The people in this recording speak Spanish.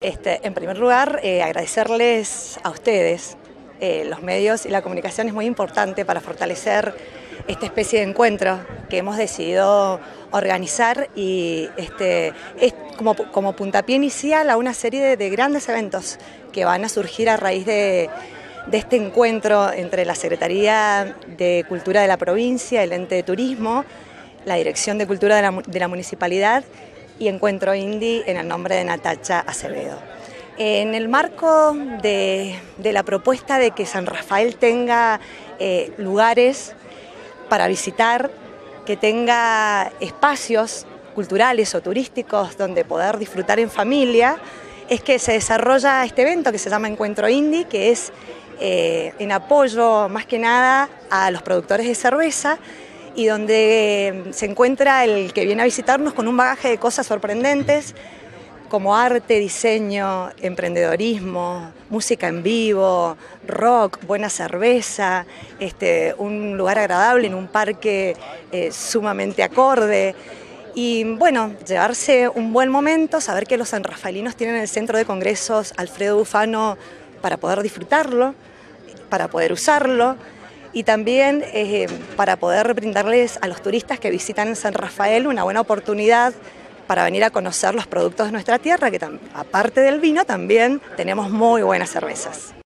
En primer lugar, agradecerles a ustedes. Los medios y la comunicación es muy importante para fortalecer esta especie de encuentro que hemos decidido organizar y es como puntapié inicial a una serie de grandes eventos que van a surgir a raíz de este encuentro entre la Secretaría de Cultura de la provincia, el Ente de Turismo, la Dirección de Cultura de la Municipalidad y Encuentro Indie en el nombre de Natacha Acevedo. En el marco de la propuesta de que San Rafael tenga lugares para visitar, que tenga espacios culturales o turísticos donde poder disfrutar en familia, es que se desarrolla este evento que se llama Encuentro Indie, que es en apoyo más que nada a los productores de cerveza y donde se encuentra el que viene a visitarnos con un bagaje de cosas sorprendentes como arte, diseño, emprendedorismo, música en vivo, rock, buena cerveza, un lugar agradable en un parque sumamente acorde. Y bueno, llevarse un buen momento, saber que los sanrafaelinos tienen el Centro de Congresos Alfredo Bufano para poder disfrutarlo, para poder usarlo y también para poder brindarles a los turistas que visitan San Rafael una buena oportunidad para venir a conocer los productos de nuestra tierra, que aparte del vino también tenemos muy buenas cervezas.